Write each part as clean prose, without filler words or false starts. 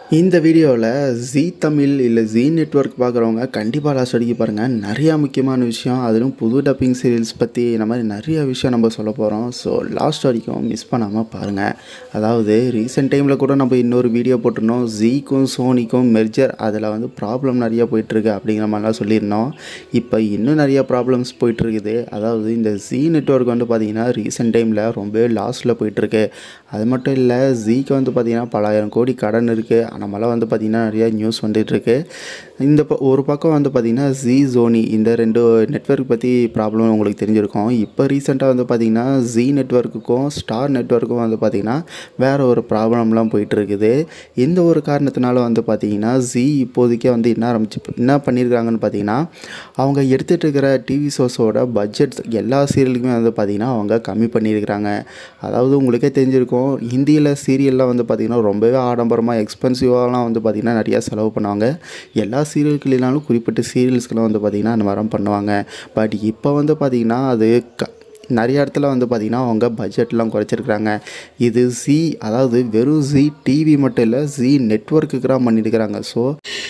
இந்த வீடியோவில் ஜீ தமிழ் இல்லை ஜீ நெட்வொர்க் பார்க்குறவங்க கண்டிப்பாக லாஸ்ட் வரைக்கும் பாருங்கள். நிறையா முக்கியமான விஷயம், அதிலும் புது டப்பிங் சீரியல்ஸ் பற்றி இந்த மாதிரி நிறைய விஷயம் நம்ம சொல்ல போகிறோம். ஸோ லாஸ்ட் வரைக்கும் மிஸ் பண்ணாமல் பாருங்கள். அதாவது ரீசெண்ட் டைமில் கூட நம்ம இன்னொரு வீடியோ போட்டிருந்தோம், ஜீக்கும் சோனிக்கும் மெர்ஜர், அதில் வந்து ப்ராப்ளம் நிறையா போயிட்டுருக்கு அப்படிங்கிற மாதிரிலாம் சொல்லியிருந்தோம். இப்போ இன்னும் நிறையா ப்ராப்ளம்ஸ் போயிட்டுருக்குது. அதாவது இந்த ஜீ நெட்வொர்க் வந்து பார்த்திங்கன்னா ரீசெண்ட் டைமில் ரொம்பவே லாஸில் போயிட்டுருக்கு. அது மட்டும் இல்லை, ஜீக்கு வந்து பார்த்திங்கன்னா பல ஆயிரம் கோடி கடன் இருக்குது. நம்மளாம் வந்து பார்த்திங்கன்னா நிறையா நியூஸ் வந்துட்டுருக்கு. இந்த ஒரு பக்கம் வந்து பார்த்திங்கன்னா ஜீ சோனி, இந்த ரெண்டு நெட்வொர்க் பற்றி ப்ராப்ளம் உங்களுக்கு தெரிஞ்சிருக்கும். இப்போ ரீசெண்டாக வந்து பார்த்திங்கன்னா ஜீ நெட்வொர்க்குக்கும் ஸ்டார் நெட்வொர்க்கும் வந்து பார்த்திங்கன்னா வேறு ஒரு ப்ராப்ளம்லாம் போயிட்டுருக்குது. இந்த ஒரு காரணத்தினால வந்து பார்த்திங்கன்னா ஜீ இப்போதைக்கே வந்து என்ன பண்ணியிருக்காங்கன்னு பார்த்திங்கன்னா, அவங்க எடுத்துகிட்டு இருக்கிற டிவி ஷோஸோட பட்ஜெட்ஸ் எல்லா சீரியலுக்குமே வந்து பார்த்திங்கன்னா அவங்க கம்மி பண்ணியிருக்கிறாங்க. அதாவது உங்களுக்கே தெரிஞ்சிருக்கும், ஹிந்தியில் சீரியல்லாம் வந்து பார்த்திங்கன்னா ரொம்பவே ஆடம்பரமாக எக்ஸ்பென்சிவாலாம் வந்து பார்த்திங்கன்னா நிறையா செலவு பண்ணுவாங்க. எல்லா சீரியல்களினாலும் குறிப்பிட்ட சீரியல்ஸ்க்கெலாம் வந்து பார்த்திங்கன்னா அந்த மாதிரி பண்ணுவாங்க. பட் இப்போ வந்து பார்த்திங்கன்னா அது நிறைய இடத்துல வந்து பார்த்திங்கன்னா அவங்க பட்ஜெட்லாம் குறைச்சிருக்கிறாங்க. இது ஜீ, அதாவது வெறும் ஜீ டிவி மட்டும் இல்லை, ஜீ நெட்வொர்க்குக்கு பண்ணியிருக்கிறாங்க. ஸோ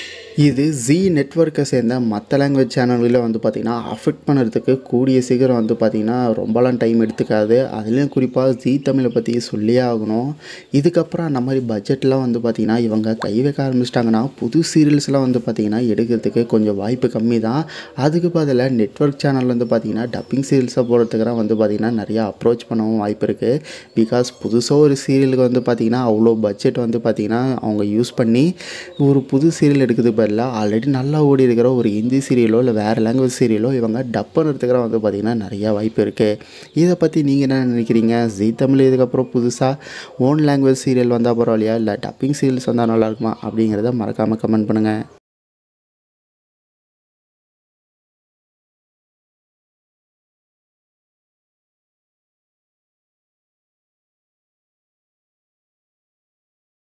இது ஜீ நெட்வொர்க்கை சேர்ந்த மற்ற லாங்குவேஜ் சேனல்களில் வந்து பார்த்திங்கன்னா அஃபெக்ட் பண்ணுறதுக்கு கூடிய சீக்கிரம் வந்து பார்த்திங்கன்னா ரொம்பலாம் டைம் எடுத்துக்காது. அதுலேயும் குறிப்பாக ஜீ தமிழை பற்றி சொல்லியே ஆகணும். இதுக்கப்புறம் அந்த மாதிரி பட்ஜெட்லாம் வந்து பார்த்திங்கன்னா இவங்க கை வைக்க ஆரம்பிச்சிட்டாங்கன்னா புது சீரியல்ஸ்லாம் வந்து பார்த்திங்கன்னா எடுக்கிறதுக்கு கொஞ்சம் வாய்ப்பு கம்மி தான். அதுக்கு பதிலாக நெட்வொர்க் சேனல் வந்து பார்த்திங்கன்னா டப்பிங் சீரியல்ஸை போடுறதுக்குலாம் வந்து பார்த்திங்கன்னா நிறையா அப்ரோச் பண்ணவும் வாய்ப்பு இருக்குது. பிகாஸ் புதுசாக ஒரு சீரியலுக்கு வந்து பார்த்திங்கன்னா அவ்வளோ பட்ஜெட் வந்து பார்த்திங்கன்னா அவங்க யூஸ் பண்ணி ஒரு புது சீரியல் எடுக்கிறது ஆல்ரெடி நல்லா ஓடி இருக்கிற ஒரு ஹிந்தி சீரியலோ இல்லை வேறு லாங்குவேஜ் சீரியலோ இவங்க டப் பண்ணுறதுக்கு வந்து பார்த்திங்கன்னா நிறையா வாய்ப்பு இருக்குது. இதை பற்றி நீங்கள் என்ன நினைக்கிறீங்க? ஜீ தமிழ் இதுக்கப்புறம் புதுசாக ஓன் லாங்குவேஜ் சீரியல் வந்தால் பரவாயில்லையா, இல்லை டப்பிங் சீரியல்ஸ் வந்தால் நல்லாயிருக்குமா அப்படிங்கிறத மறக்காமல் கமெண்ட் பண்ணுங்கள்.